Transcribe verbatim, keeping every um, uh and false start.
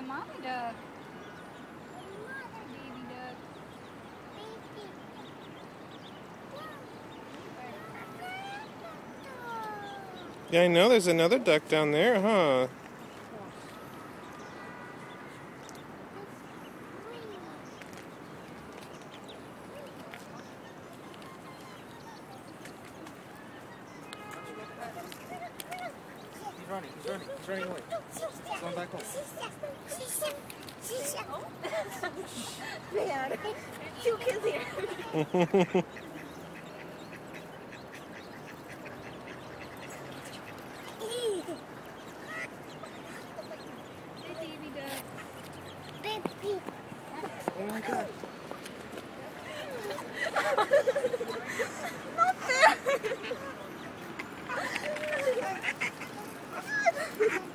mommy duck. Baby duck. Yeah, I know there's another duck down there, huh? He's running, he's running, he's running away. He's going back home. Man, two kids here. Baby duck. Baby. Oh my god. Not fair.